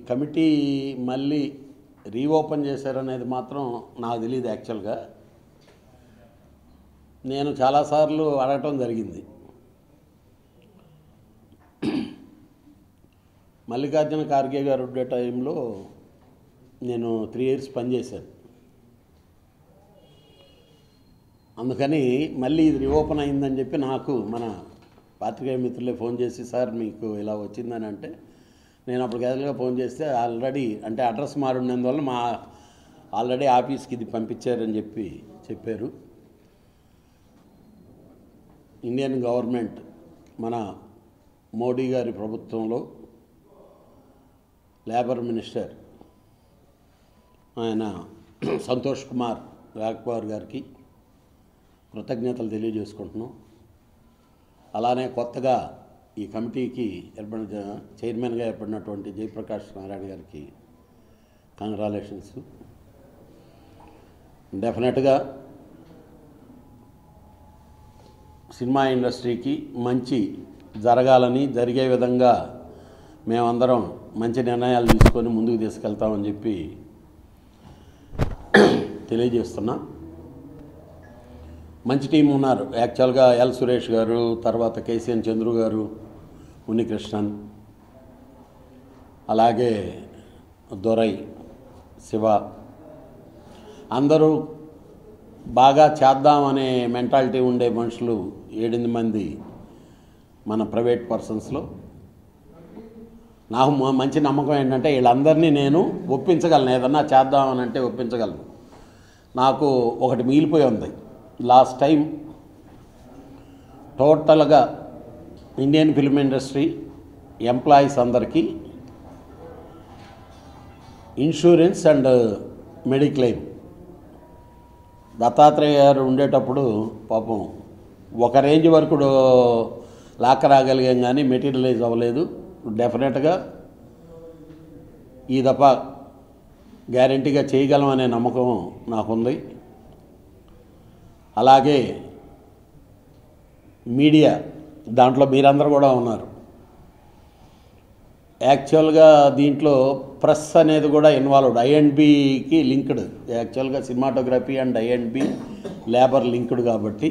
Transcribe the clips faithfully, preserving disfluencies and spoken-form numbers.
Committee మళ్ళీ reopen చేశారనేది మాత్రం నాకు తెలియదు. యాక్చువల్గా నేను చాలాసార్లు అడగటం జరిగింది. మల్లికార్జున ఖార్గే గారు ఉండే టైంలో నేను త్రీ ఇయర్స్ పనిచేశాను. అందుకని మళ్ళీ ఇది రీఓపెన్ అయిందని చెప్పి నాకు మన పాత్రికేయ మిత్రులే ఫోన్ చేసి, సార్ మీకు ఇలా వచ్చిందని అంటే, నేను అప్పుడు క్యాజువల్గా ఫోన్ చేస్తే ఆల్రెడీ అంటే అడ్రస్ మారున్నందువల్ల మా ఆల్రెడీ ఆఫీస్కి ఇది పంపించారని చెప్పి చెప్పారు. ఇండియన్ గవర్నమెంట్ మన మోడీ గారి ప్రభుత్వంలో లేబర్ మినిస్టర్ ఆయన సంతోష్ కుమార్ గాక్వార్ గారికి కృతజ్ఞతలు తెలియజేసుకుంటున్నాం. అలానే కొత్తగా ఈ కమిటీకి ఏర్పడిన చైర్మన్గా ఏర్పడినటువంటి జయప్రకాష్ నారాయణ గారికి కంగ్రాచులేషన్స్. డెఫినెట్గా సినిమా ఇండస్ట్రీకి మంచి జరగాలని, జరిగే విధంగా మేమందరం మంచి నిర్ణయాలు తీసుకొని ముందుకు తీసుకెళ్తామని చెప్పి తెలియజేస్తున్నా. మంచి టీం ఉన్నారు. యాక్చువల్గా ఎల్ సురేష్ గారు, తర్వాత కేసీఎన్ చంద్రు గారు, ఉన్నికృష్ణన్, అలాగే దొరై, శివ, అందరూ బాగా చేద్దామనే మెంటాలిటీ ఉండే మనుషులు ఏడెనిమిది మంది మన ప్రైవేట్ పర్సన్స్లో. నాకు మంచి నమ్మకం ఏంటంటే వీళ్ళందరినీ నేను ఒప్పించగలను, ఏదన్నా చేద్దామని అంటే ఒప్పించగలను. నాకు ఒకటి మిగిలిపోయి ఉంది. లాస్ట్ టైం టోటల్గా ఇండియన్ ఫిల్మ్ ఇండస్ట్రీ ఎంప్లాయీస్ అందరికీ ఇన్సూరెన్స్ అండ్ మెడిక్లెయిమ్ దత్తాత్రేయ గారు ఉండేటప్పుడు పాపం ఒక రేంజ్ వరకు లాక్క రాగలిగాం, కానీ మెటీరియలైజ్ అవ్వలేదు. డెఫినెట్గా ఈ దఫా గ్యారంటీగా చేయగలం అనే నమ్మకం నాకుంది. అలాగే మీడియా, దాంట్లో మీరందరూ కూడా ఉన్నారు. యాక్చువల్గా దీంట్లో ప్రెస్ అనేది కూడా ఇన్వాల్వ్డ్, ఐ అండ్ బికి లింక్డ్. యాక్చువల్గా cinematography and I and B labour linked కాబట్టి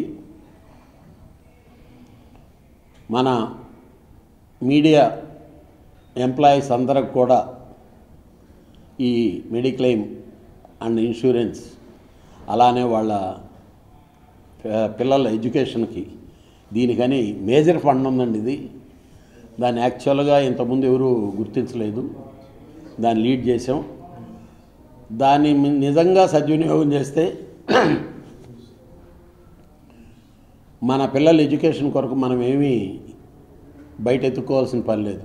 మన మీడియా ఎంప్లాయీస్ అందరికి కూడా ఈ మెడిక్లెయిమ్ అండ్ ఇన్సూరెన్స్, అలానే వాళ్ళ పిల్లల ఎడ్యుకేషన్కి దీనికని మేజర్ ఫండ్ ఉందండి. ఇది దాన్ని యాక్చువల్గా ఇంతకుముందు ఎవరు గుర్తించలేదు, దాన్ని లీడ్ చేసాం. దాన్ని నిజంగా సద్వినియోగం చేస్తే మన పిల్లల ఎడ్యుకేషన్ కొరకు మనం ఏమీ బయట ఎత్తుకోవాల్సిన పని లేదు.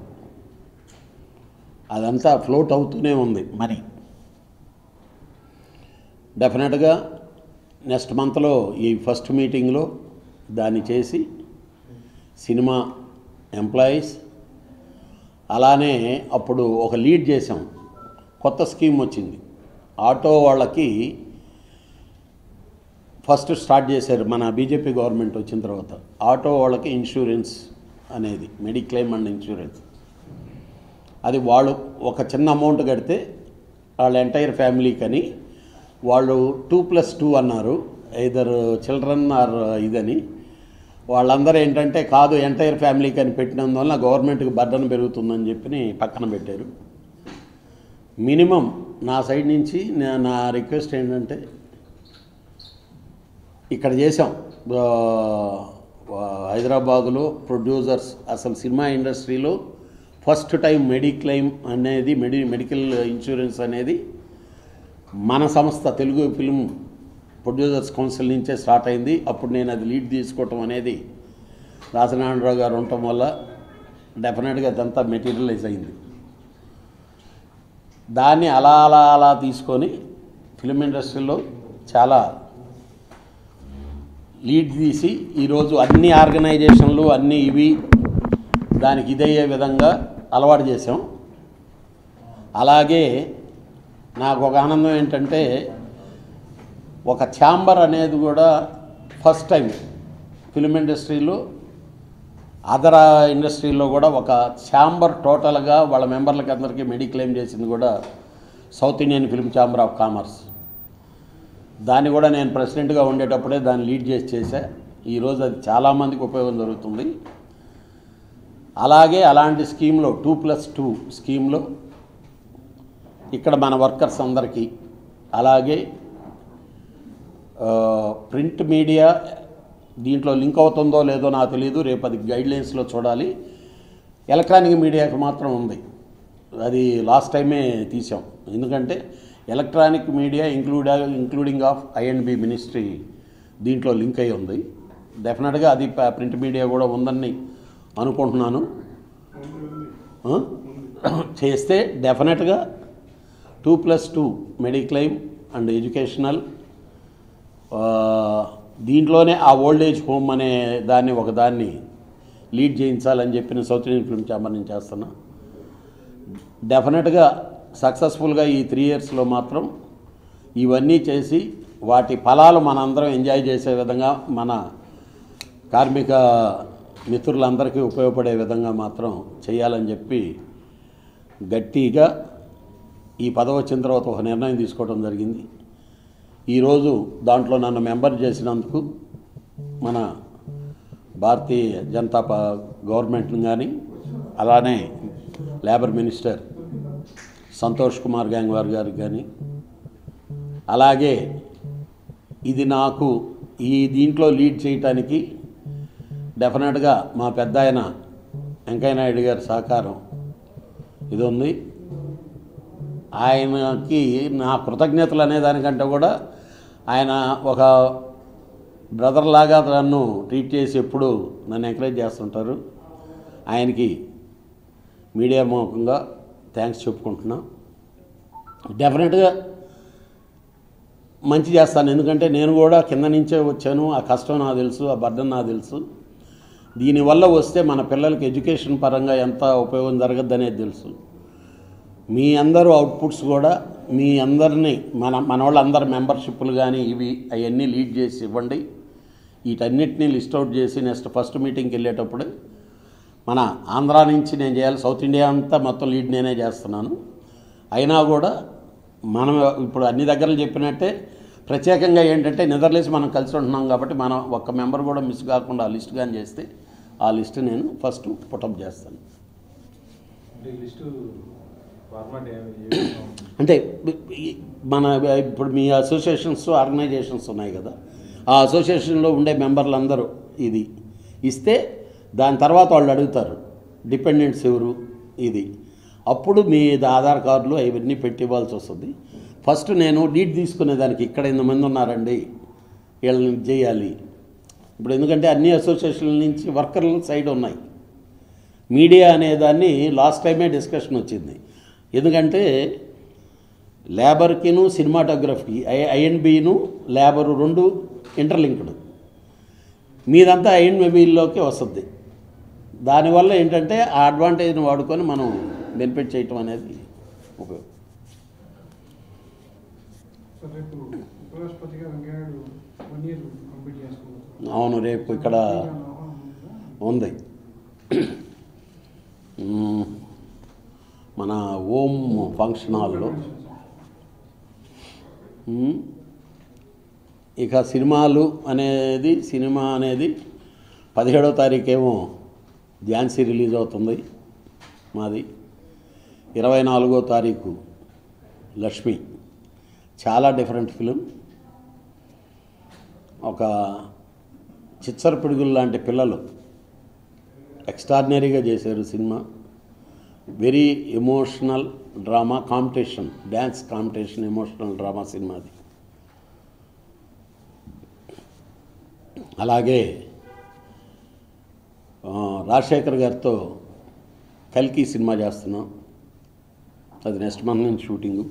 అదంతా ఫ్లోట్ అవుతూనే ఉంది మనీ. డెఫినెట్గా నెక్స్ట్ మంత్లో ఈ ఫస్ట్ మీటింగ్లో దాన్ని చేసి సినిమా ఎంప్లాయీస్, అలానే అప్పుడు ఒక లీడ్ చేసాం. కొత్త స్కీమ్ వచ్చింది, ఆటో వాళ్ళకి ఫస్ట్ స్టార్ట్ చేశారు మన బీజేపీ గవర్నమెంట్ వచ్చిన తర్వాత. ఆటో వాళ్ళకి ఇన్సూరెన్స్ అనేది మెడిక్లెయిమ్ అండ్ ఇన్సూరెన్స్, అది వాళ్ళు ఒక చిన్న అమౌంట్ కడితే వాళ్ళ ఎంటైర్ ఫ్యామిలీకి అని వాళ్ళు టూ ప్లస్ టూ అన్నారు, ఐదర్ చిల్డ్రన్ ఆర్ ఇదని. వాళ్ళందరూ ఏంటంటే కాదు ఎంటైర్ ఫ్యామిలీకి అని పెట్టినందువల్ల గవర్నమెంట్కి బర్డన్ పెరుగుతుందని చెప్పి పక్కన పెట్టారు. మినిమం నా సైడ్ నుంచి నా రిక్వెస్ట్ ఏంటంటే, ఇక్కడ చేసాం హైదరాబాదులో ప్రొడ్యూసర్స్, అసలు సినిమా ఇండస్ట్రీలో ఫస్ట్ టైం మెడిక్లెయిమ్ అనేది మెడి మెడికల్ ఇన్సూరెన్స్ అనేది మన సంస్థ తెలుగు ఫిల్మ్ ప్రొడ్యూసర్స్ కౌన్సిల్ నుంచే స్టార్ట్ అయింది. అప్పుడు నేను అది లీడ్ తీసుకోవటం అనేది రాజనారాయణరావు గారు ఉండటం వల్ల డెఫినెట్గా అదంతా మెటీరియలైజ్ అయింది. దాన్ని అలా అలా అలా తీసుకొని ఫిల్మ్ ఇండస్ట్రీలో చాలా లీడ్ తీసి ఈరోజు అన్ని ఆర్గనైజేషన్లు అన్నీ ఇవి దానికి ఇదయ్యే విధంగా అలవాటు చేసాం. అలాగే నాకు ఒక ఆనందం ఏంటంటే, ఒక ఛాంబర్ అనేది కూడా ఫస్ట్ టైం ఫిల్మ్ ఇండస్ట్రీలో అదర్ ఇండస్ట్రీలో కూడా ఒక ఛాంబర్ టోటల్గా వాళ్ళ మెంబర్లకి అందరికీ మెడిక్లెయిమ్ చేసింది కూడా South Indian film chamber of commerce. దాన్ని కూడా నేను ప్రెసిడెంట్గా ఉండేటప్పుడే దాన్ని లీడ్ చేసి చేశా. ఈరోజు అది చాలామందికి ఉపయోగం జరుగుతుంది. అలాగే అలాంటి స్కీమ్లో టూ ప్లస్ టూ స్కీమ్లో ఇక్కడ మన వర్కర్స్ అందరికీ, అలాగే ప్రింట్ మీడియా దీంట్లో లింక్ అవుతుందో లేదో నాకు తెలియదు, రేపు అది గైడ్లైన్స్లో చూడాలి. ఎలక్ట్రానిక్ మీడియాకి మాత్రం ఉంది, అది లాస్ట్ టైమే తీసాం. ఎందుకంటే electronic media include including of I and B ministry దీంట్లో లింక్ అయి ఉంది. డెఫినెట్గా అది ప్రింట్ మీడియా కూడా ఉందని అనుకుంటున్నాను. చేస్తే డెఫినెట్గా two plus two mediclaim and educational, దీంట్లోనే ఆ ఓల్డ్ ఏజ్ హోమ్ అనే దాన్ని ఒకదాన్ని లీడ్ చేయించాలని చెప్పిన సౌత్ ఇండియన్ ఫిల్మ్ ఛాంబర్ నుంచి చేస్తున్నా. డెఫినెట్గా సక్సెస్ఫుల్గా ఈ త్రీ ఇయర్స్లో మాత్రం ఇవన్నీ చేసి వాటి ఫలాలు మనందరం ఎంజాయ్ చేసే విధంగా, మన కార్మిక మిత్రులందరికీ ఉపయోగపడే విధంగా మాత్రం చేయాలని చెప్పి గట్టిగా ఈ పదవి వచ్చిన తర్వాత ఒక నిర్ణయం తీసుకోవడం జరిగింది. ఈరోజు దాంట్లో నన్ను మెంబర్ చేసినందుకు మన భారతీయ జనతా గవర్నమెంట్ని కానీ, అలానే లేబర్ మినిస్టర్ సంతోష్ కుమార్ గ్యాంగ్వార్ గారికి కానీ, అలాగే ఇది నాకు ఈ దీంట్లో లీడ్ చేయటానికి డెఫినెట్గా మా పెద్ద ఆయన వెంకయ్య నాయుడు గారి సహకారం ఇది ఉంది. ఆయనకి నా కృతజ్ఞతలు అనేదానికంటే కూడా ఆయన ఒక బ్రదర్ లాగా నన్ను ట్రీట్ చేసి ఎప్పుడు నన్ను ఎంకరేజ్ చేస్తుంటారు. ఆయనకి మీడియా మూలంగా థ్యాంక్స్ చెప్పుకుంటున్నా. డెఫినెట్గా మంచి చేస్తాను, ఎందుకంటే నేను కూడా కింద నుంచే వచ్చాను. ఆ కష్టం నాకు తెలుసు, ఆ బర్డన్ నాకు తెలుసు. దీనివల్ల వస్తే మన పిల్లలకి ఎడ్యుకేషన్ పరంగా ఎంత ఉపయోగం జరగద్దనేది తెలుసు. మీ అందరూ అవుట్పుట్స్ కూడా మీ అందరినీ మన మన వాళ్ళందరి మెంబర్షిప్లు కానీ ఇవి అవన్నీ లీడ్ చేసి ఇవ్వండి. వీటన్నిటినీ లిస్ట్ అవుట్ చేసి నెక్స్ట్ ఫస్ట్ మీటింగ్కి వెళ్ళేటప్పుడు మన ఆంధ్రా నుంచి నేను చేయాలి, సౌత్ ఇండియా అంతా మొత్తం లీడ్ నేనే చేస్తున్నాను. అయినా కూడా మనం ఇప్పుడు అన్ని దగ్గరలు చెప్పినట్టే ప్రత్యేకంగా ఏంటంటే నిద్రలేసి మనం కలిసి ఉంటున్నాం కాబట్టి మనం ఒక్క మెంబర్ కూడా మిస్ కాకుండా ఆ లిస్ట్ కానీ చేస్తే ఆ లిస్ట్ నేను ఫస్ట్ పుటప్ చేస్తాను. అంటే మన ఇప్పుడు మీ అసోసియేషన్స్ ఆర్గనైజేషన్స్ ఉన్నాయి కదా, ఆ అసోసియేషన్లో ఉండే మెంబర్లందరూ ఇది ఇస్తే దాని తర్వాత వాళ్ళు అడుగుతారు డిపెండెంట్స్ ఎవరు ఇది, అప్పుడు మీ ఆధార్ కార్డులు అవన్నీ పెట్టి ఇవ్వాల్సి వస్తుంది. ఫస్ట్ నేను లీడ్ తీసుకునేదానికి ఇక్కడ ఇంతమంది ఉన్నారండి వీళ్ళని చేయాలి. ఇప్పుడు ఎందుకంటే అన్ని అసోసియేషన్ల నుంచి వర్కర్ల సైడ్ ఉన్నాయి. మీడియా అనేదాన్ని లాస్ట్ టైమే డిస్కషన్ వచ్చింది, ఎందుకంటే లేబర్కిను సినిమాటోగ్రఫీ ఐ ఐఎన్బిను లేబరు రెండు ఇంటర్లింక్డ్, మీదంతా ఐఎన్బిలోకి వస్తుంది. దానివల్ల ఏంటంటే ఆ అడ్వాంటేజ్ని వాడుకొని మనం బెనిఫిట్ చేయటం అనేది ఉపయోగం. అవును, రేపు ఇక్కడ ఉంది మన ఓం ఫంక్షన్ హాల్లో. ఇక సినిమాలు అనేది సినిమా అనేది పదిహేడవ తారీఖేమో ఝాన్సీ రిలీజ్ అవుతుంది మాది, ఇరవై నాలుగో తారీఖు లక్ష్మి. చాలా డిఫరెంట్ ఫిలిం, ఒక చిచ్చర పిడుగులు లాంటి పిల్లలు ఎక్స్ట్రాడినరీగా చేశారు cinema. Very emotional drama competition, dance competition emotional drama cinema అది. అలాగే రాజశేఖర్ గారితో కల్కి సినిమా చేస్తున్నాం, అది నెక్స్ట్ మంత్ నుంచి షూటింగు.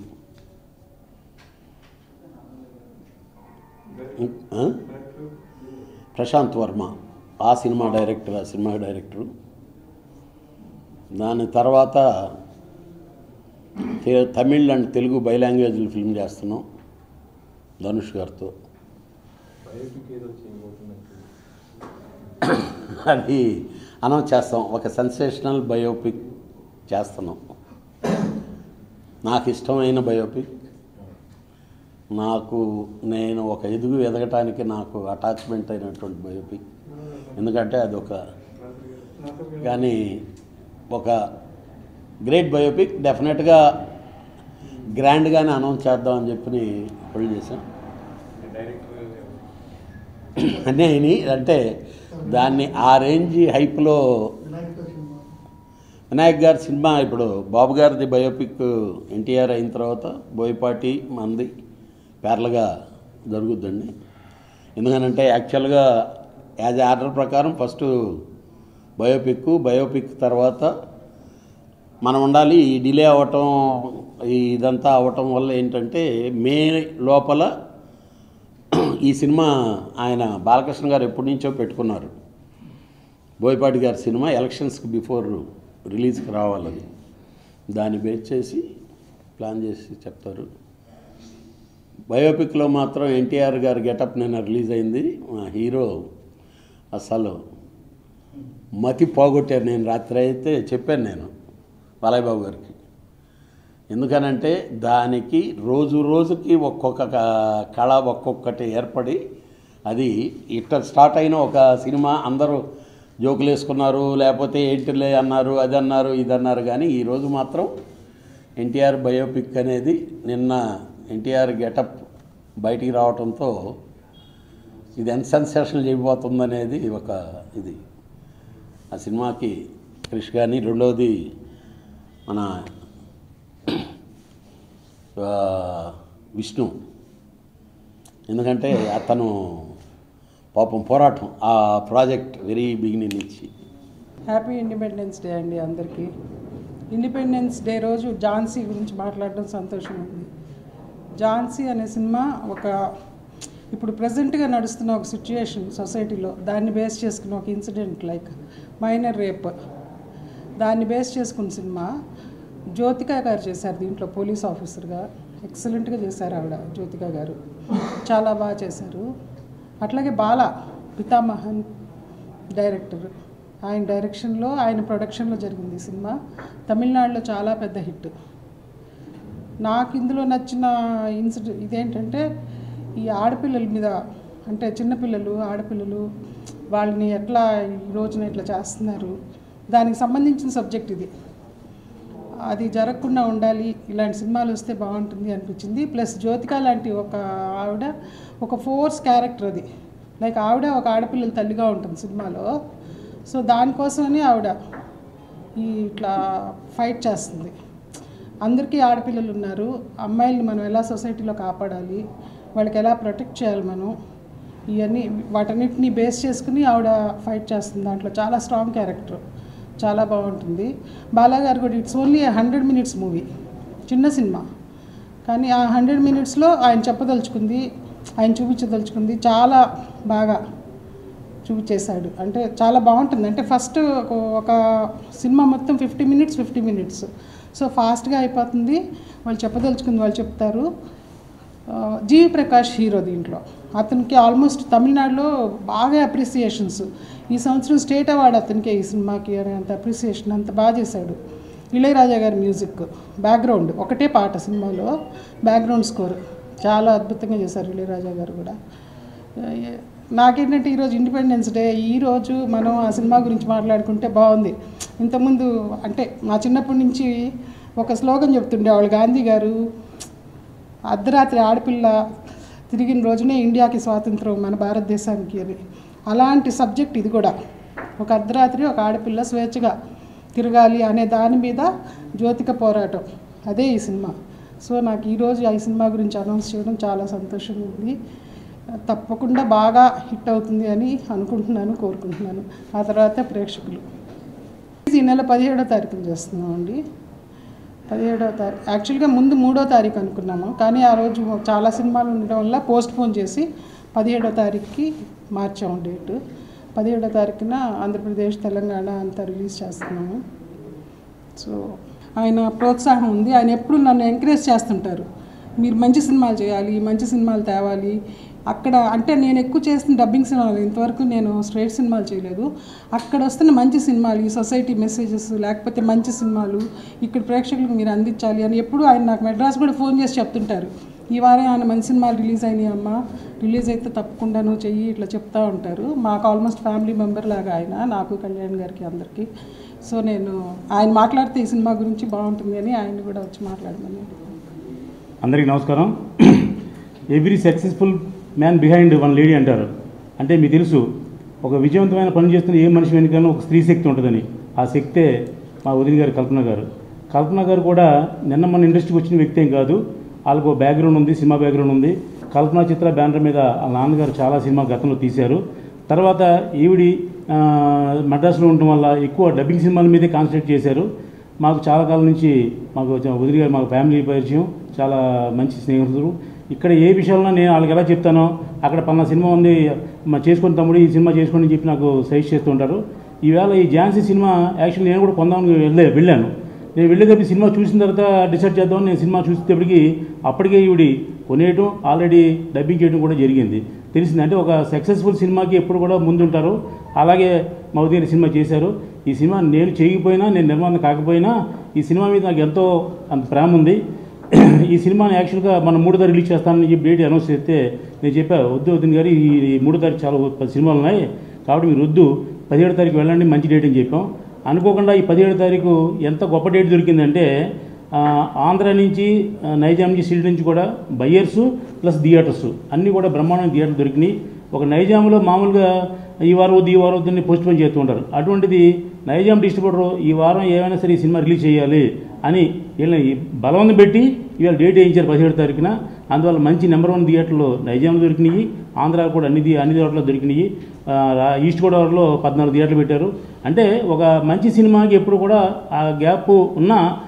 ప్రశాంత్ వర్మ ఆ సినిమా డైరెక్టర్, ఆ సినిమా డైరెక్టరు. దాని తర్వాత తమిళ్ అండ్ తెలుగు బై లాంగ్వేజ్లు ఫిల్మ్ చేస్తున్నాం ధనుష్ గారితో. అది అనౌన్స్ చేస్తాం. ఒక సెన్సేషనల్ బయోపిక్ చేస్తున్నాం. నాకు ఇష్టమైన బయోపిక్, నాకు నేను ఒక ఎదుగు ఎదగటానికి నాకు అటాచ్మెంట్ అయినటువంటి బయోపిక్. ఎందుకంటే అదొక కానీ ఒక గ్రేట్ బయోపిక్. డెఫినెట్గా గ్రాండ్గానే అనౌన్స్ చేద్దామని చెప్పి హోల్డ్ చేశాం. అన్నీ అయినాయి. అంటే దాన్ని ఆ రేంజ్ హైప్లో వినాయక్ గారి సినిమా ఇప్పుడు బాబు గారిది బయోపిక్ ఎన్టీఆర్ అయిన తర్వాత బోయపాటి మంది పేర్లుగా జరుగుద్దండి. ఎందుకనంటే యాక్చువల్గా యాజ్ ఆర్డర్ ప్రకారం ఫస్ట్ బయోపిక్ బయోపిక్ తర్వాత మనం ఉండాలి. ఈ డిలే అవ్వటం ఇదంతా అవ్వటం వల్ల ఏంటంటే మే లోపల ఈ సినిమా ఆయన బాలకృష్ణ గారు ఎప్పటి నుంచో పెట్టుకున్నారు. బోయపాటి గారి సినిమా ఎలక్షన్స్కి బిఫోర్ రిలీజ్కి రావాలని దాన్ని బేస్ చేసి ప్లాన్ చేసి చెప్తారు. బయోపిక్లో మాత్రం ఎన్టీఆర్ గారి గెటప్ నిన్న రిలీజ్ అయింది. మా హీరో అసలు మతి పోగొట్టారు. నేను రాత్రి అయితే చెప్పాను నేను బాలయ్య బాబు గారికి. ఎందుకనంటే దానికి రోజు రోజుకి ఒక్కొక్క కళ ఒక్కొక్కటి ఏర్పడి అది ఇట్లా స్టార్ట్ అయిన ఒక సినిమా అందరూ జోకులు వేసుకున్నారు, లేకపోతే ఏంటిలే అన్నారు, అది అన్నారు, ఇది అన్నారు. కానీ ఈరోజు మాత్రం ఎన్టీఆర్ బయోపిక్ అనేది నిన్న ఎన్టీఆర్ గెటప్ బయటికి రావడంతో ఇది ఎంత సెన్సేషన్ చేయబోతుందనేది ఒక ఇది ఆ సినిమాకి క్రిష్ కానీ. రెండవది మన విష్ణు, ఎందుకంటే అతను పాపం పోరాటం ఆ ప్రాజెక్ట్ వెరీ బిగినింగ్ నుంచి. హ్యాపీ ఇండిపెండెన్స్ డే అండి అందరికీ. ఇండిపెండెన్స్ డే రోజు ఝాన్సీ గురించి మాట్లాడడం సంతోషం ఉంది. ఝాన్సీ అనే సినిమా ఒక ఇప్పుడు ప్రజెంట్గా నడుస్తున్న ఒక సిచ్యుయేషన్ సొసైటీలో దాన్ని బేస్ చేసుకున్న ఒక ఇన్సిడెంట్ లైక్ మైనర్ రేప్, దాన్ని బేస్ చేసుకున్న సినిమా. జ్యోతిక గారు చేశారు దీంట్లో పోలీస్ ఆఫీసర్గా. ఎక్సలెంట్గా చేశారు ఆవిడ, జ్యోతిక గారు చాలా బాగా చేశారు. అట్లాగే బాల పితామహన్ డైరెక్టర్, ఆయన డైరెక్షన్లో ఆయన ప్రొడక్షన్లో జరిగింది ఈ సినిమా. తమిళనాడులో చాలా పెద్ద హిట్. నాకు ఇందులో నచ్చిన ఇన్సిడెంట్ ఇదేంటంటే ఈ ఆడపిల్లల మీద, అంటే చిన్నపిల్లలు ఆడపిల్లలు వాళ్ళని ఎట్లా ఈ రోజున ఇట్లా చేస్తున్నారు, దానికి సంబంధించిన సబ్జెక్ట్ ఇది. అది జరగకుండా ఉండాలి, ఇలాంటి సినిమాలు వస్తే బాగుంటుంది అనిపించింది. ప్లస్ జ్యోతిక లాంటి ఒక ఆవిడ ఒక ఫోర్స్ క్యారెక్టర్ అది. లైక్ ఆవిడ ఒక ఆడపిల్లల తల్లిగా ఉంటుంది సినిమాలో. సో దానికోసమని ఆవిడ ఈ ఇట్లా ఫైట్ చేస్తుంది. అందరికీ ఆడపిల్లలు ఉన్నారు, అమ్మాయిల్ని మనం ఎలా సొసైటీలో కాపాడాలి, వాళ్ళకి ఎలా ప్రొటెక్ట్ చేయాలి మనం, ఇవన్నీ వాటన్నిటిని బేస్ చేసుకుని ఆవిడ ఫైట్ చేస్తుంది. దాంట్లో చాలా స్ట్రాంగ్ క్యారెక్టర్, చాలా బాగుంటుంది. బాలాగారు కూడా it's only hundred minutes movie, చిన్న సినిమా, కానీ ఆ హండ్రెడ్ మినిట్స్లో ఆయన చెప్పదలుచుకుంది, ఆయన చూపించదలుచుకుంది చాలా బాగా చూపించేశాడు. అంటే చాలా బాగుంటుంది. అంటే ఫస్ట్ ఒక సినిమా మొత్తం fifty minutes fifty minutes so ఫాస్ట్గా అయిపోతుంది. వాళ్ళు చెప్పదలుచుకుంది వాళ్ళు చెప్తారు. జీవి ప్రకాష్ హీరో దీంట్లో. అతనికి ఆల్మోస్ట్ తమిళనాడులో బాగా అప్రిసియేషన్స్. ఈ సంవత్సరం స్టేట్ అవార్డు అతనికే ఈ సినిమాకి అనే అంత అప్రిసియేషన్, అంత బాగా చేశాడు. ఇళయరాజా గారి మ్యూజిక్, బ్యాక్గ్రౌండ్ ఒకటే పాట సినిమాలో, బ్యాక్గ్రౌండ్ స్కోర్ చాలా అద్భుతంగా చేశారు ఇళయరాజా గారు కూడా. నాకేంటంటే ఈరోజు ఇండిపెండెన్స్ డే, ఈరోజు మనం ఆ సినిమా గురించి మాట్లాడుకుంటే బాగుంది. ఇంతకుముందు అంటే మా చిన్నప్పటి నుంచి ఒక స్లోగన్ చెప్తుండేవాళ్ళు గాంధీ గారు, అర్ధరాత్రి ఆడపిల్ల తిరిగిన రోజునే ఇండియాకి స్వాతంత్రం మన భారతదేశానికి అని. అలాంటి సబ్జెక్ట్ ఇది కూడా. ఒక అర్ధరాత్రి ఒక ఆడపిల్ల స్వేచ్ఛగా తిరగాలి అనే దాని మీద జ్యోతిక పోరాటం, అదే ఈ సినిమా. సో నాకు ఈరోజు ఈ సినిమా గురించి అనౌన్స్ చేయడం చాలా సంతోషంగా ఉంది. తప్పకుండా బాగా హిట్ అవుతుంది అని అనుకుంటున్నాను, కోరుకుంటున్నాను. ఆ తర్వాత ప్రేక్షకులు. ఈ నెల పదిహేడో తారీఖున చేస్తున్నామండి. పదిహేడవ తారీఖు యాక్చువల్గా ముందు మూడో తారీఖు అనుకున్నాము, కానీ ఆ రోజు చాలా సినిమాలు ఉండడం వల్ల పోస్ట్ పోన్ చేసి పదిహేడో తారీఖుకి మార్చాము డేటు. పదిహేడో తారీఖున ఆంధ్రప్రదేశ్, తెలంగాణ అంతా రిలీజ్ చేస్తున్నాము. సో ఆయన ప్రోత్సాహం ఉంది. ఆయన ఎప్పుడు నన్ను ఎంకరేజ్ చేస్తుంటారు, మీరు మంచి సినిమాలు చేయాలి, మంచి సినిమాలు తేవాలి, అక్కడ అంటే నేను ఎక్కువ చేస్తున్న డబ్బింగ్ సినిమాలు, ఇంతవరకు నేను స్ట్రైట్ సినిమాలు చేయలేదు. అక్కడ వస్తున్న మంచి సినిమాలు, ఈ సొసైటీ మెసేజెస్ లేకపోతే మంచి సినిమాలు ఇక్కడ ప్రేక్షకులకు మీరు అందించాలి అని ఎప్పుడు ఆయన నాకు మెడ్రాస్ కూడా ఫోన్ చేసి చెప్తుంటారు. ఈ వారం ఆయన మంచి సినిమాలు రిలీజ్ అయినాయి అమ్మ, రిలీజ్ అయితే తప్పకుండా నువ్వు చెయ్యి, ఇట్లా చెప్తూ ఉంటారు. మాకు ఆల్మోస్ట్ ఫ్యామిలీ మెంబర్ లాగా ఆయన, నాకు కళ్యాణ్ గారికి అందరికీ. సో నేను ఆయన మాట్లాడితే ఈ సినిమా గురించి బాగుంటుంది అని ఆయన కూడా వచ్చి మాట్లాడమని. అందరికీ నమస్కారం. Every successful man behind one lady అంటారు. అంటే మీకు తెలుసు, ఒక విజయవంతమైన పని చేస్తున్న ఏ మనిషి వెనుకనో ఒక స్త్రీ శక్తి ఉంటుందని. ఆ శక్తే మా వదిన గారు కల్పన గారు. కల్పన గారు కూడా నిన్న మన ఇండస్ట్రీకి వచ్చిన వ్యక్తి ఏం కాదు. వాళ్ళకు బ్యాక్గ్రౌండ్ ఉంది, సినిమా బ్యాక్గ్రౌండ్ ఉంది. కల్పన చిత్ర బ్యానర్ మీద వాళ్ళ నాన్నగారు చాలా సినిమాలు గతంలో తీశారు. తర్వాత ఈవిడి మద్రాసులో ఉండటం వల్ల ఎక్కువ డబ్బింగ్ సినిమాల మీదే కాన్సన్ట్రేట్ చేశారు. మాకు చాలా కాలం నుంచి మాకు వదిలి గారు మాకు ఫ్యామిలీ పరిచయం, చాలా మంచి స్నేహితులు. ఇక్కడ ఏ విషయాల్లో నేను వాళ్ళకి ఎలా చెప్తానో, అక్కడ పలానా సినిమా ఉంది మా చేసుకుని తమ్ముడు ఈ సినిమా చేసుకొని చెప్పి నాకు సజెస్ట్ చేస్తూ ఉంటారు. ఈవేళ ఈ ఝాన్సీ సినిమా యాక్చువల్లీ నేను కూడా కొందామని వెళ్ళే వెళ్ళాను నేను వెళ్ళేటప్పుడు సినిమా చూసిన తర్వాత డిసైడ్ చేద్దామని నేను సినిమా చూసేటప్పటికి అప్పటికే ఈవిడి కొనేయటం, ఆల్రెడీ డబ్బింగ్ చేయడం కూడా జరిగింది. తెలిసింది. అంటే ఒక సక్సెస్ఫుల్ సినిమాకి ఎప్పుడు కూడా ముందుంటారు. అలాగే మా వదిన సినిమా చేశారు. ఈ సినిమా నేను చేయకపోయినా, నేను నిర్మాణం కాకపోయినా ఈ సినిమా మీద నాకు ఎంతో అంత ప్రేమ ఉంది. ఈ సినిమాని యాక్చువల్గా మనం మూడో తారీఖు రిలీజ్ చేస్తానని చెప్పి డేట్ అనౌన్స్ చేస్తే నేను చెప్పాను, వద్దు వదిన గారు ఈ మూడో తారీఖు చాలా పది సినిమాలు ఉన్నాయి కాబట్టి మీరు వద్దు, పదిహేడు తారీఖు వెళ్ళండి, మంచి డేట్ అని చెప్పాం. అనుకోకుండా ఈ పదిహేడు తారీఖు ఎంత గొప్ప డేట్ దొరికిందంటే ఆంధ్ర నుంచి, నైజాం నుంచి, సిటీ నుంచి కూడా బయ్యర్సు ప్లస్ థియేటర్స్ అన్నీ కూడా బ్రహ్మాండమైన థియేటర్లు దొరికినాయి. ఒక నైజాంలో మామూలుగా ఈ వారం వద్దు ఈ వారం వద్దని పోస్ట్ పోన్ చేస్తూ ఉంటారు. అటువంటిది నైజాం డిస్ట్రిబ్యూటర్ ఈ వారం ఏమైనా సరే ఈ సినిమా రిలీజ్ చేయాలి అని వీళ్ళని బలవంతం పెట్టి ఇవాళ డేట్ వేయించారు పదిహేడు తారీఖున. అందువల్ల మంచి నెంబర్ వన్ థియేటర్లు నైజాంలో దొరికినాయి, ఆంధ్ర కూడా అన్ని అన్ని థియేటర్లో దొరికినాయి. ఈస్ట్ గోదావరిలో పద్నాలుగు థియేటర్లు పెట్టారు. అంటే ఒక మంచి సినిమాకి ఎప్పుడు కూడా ఆ గ్యాప్ ఉన్న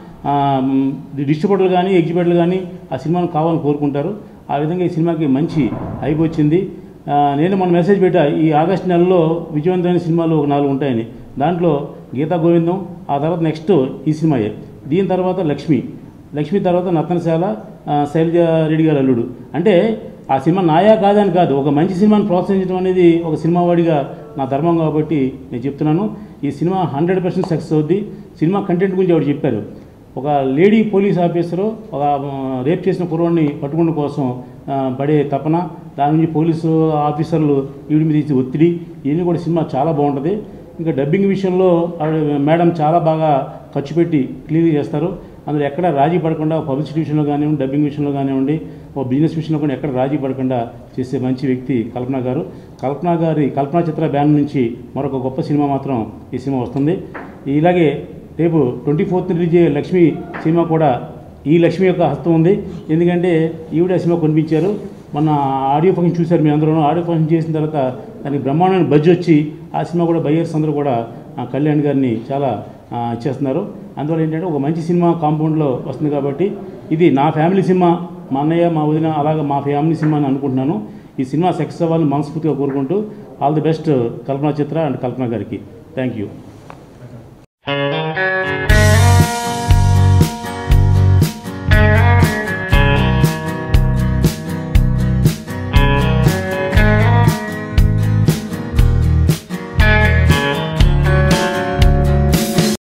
డిస్ట్రిబ్యూటర్లు కానీ ఎగ్జిబ్యూటర్లు కానీ ఆ సినిమాను కావాలని కోరుకుంటారు. ఆ విధంగా ఈ సినిమాకి మంచి హైప్ వచ్చింది. నేను మన మెసేజ్ పెట్టా, ఈ ఆగస్టు నెలలో విజయవంతమైన సినిమాలు ఒక నాలుగు ఉంటాయని. దాంట్లో గీతా గోవిందం, ఆ తర్వాత నెక్స్ట్ ఈ సినిమాయే. దీని తర్వాత లక్ష్మి, లక్ష్మి తర్వాత నర్తనశాల, శైలజ రెడ్డి గారు అల్లుడు. అంటే ఆ సినిమా నాయా కాదని కాదు, ఒక మంచి సినిమాని ప్రోత్సహించడం అనేది ఒక సినిమా వాడిగా నా ధర్మం కాబట్టి నేను చెప్తున్నాను. ఈ సినిమా హండ్రెడ్ పర్సెంట్ సక్సెస్ అవుద్ది. సినిమా కంటెంట్ గురించి ఆవిడ చెప్పారు. ఒక లేడీ పోలీస్ ఆఫీసరు ఒక రేప్ చేసిన కుర్రాడిని పట్టుకోవడం కోసం పడే తపన, దాని నుంచి పోలీసు ఆఫీసర్లు ఈవిడ మీద ఇచ్చే ఒత్తిడి, ఇవన్నీ కూడా సినిమా చాలా బాగుంటుంది. ఇంకా డబ్బింగ్ విషయంలో ఆవిడ మేడం చాలా బాగా ఖర్చు పెట్టి క్లియర్ చేస్తారు. అందులో ఎక్కడ రాజీ పడకుండా పబ్లిసిటీ విషయంలో కానివ్వండి, డబ్బింగ్ విషయంలో కానివ్వండి, ఒక బిజినెస్ విషయంలో కూడా ఎక్కడ రాజీ పడకుండా చేసే మంచి వ్యక్తి కల్పన గారు. కల్పన గారి కల్పన చిత్ర బ్యాన్ నుంచి మరొక గొప్ప సినిమా మాత్రం ఈ సినిమా వస్తుంది. ఇలాగే రేపు ట్వంటీ ఫోర్త్ రిలీజ్ అయ్యే లక్ష్మి సినిమా కూడా ఈ లక్ష్మి యొక్క హస్తం ఉంది. ఎందుకంటే ఈవిడ సినిమా కొనిపించారు. మన ఆడియో ఫంక్షన్ చూశారు మీ అందరూ. ఆడియో ఫంక్షన్ చేసిన తర్వాత దానికి బ్రహ్మాండమైన బడ్జ్ వచ్చి ఆ సినిమా కూడా బయ్యర్స్ అందరూ కూడా కళ్యాణ్ గారిని చాలా ఇచ్చేస్తున్నారు. అందువల్ల ఏంటంటే ఒక మంచి సినిమా కాంపౌండ్లో వస్తుంది కాబట్టి ఇది నా ఫ్యామిలీ సినిమా, మా అన్నయ్య మా వదిన అలాగే మా ఫ్యామిలీ సినిమా అని అనుకుంటున్నాను. ఈ సినిమా సక్సెస్ అవ్వాలని మనస్ఫూర్తిగా కోరుకుంటూ all the best Kalpana Chitra and Kalpana గారికి. Thank you.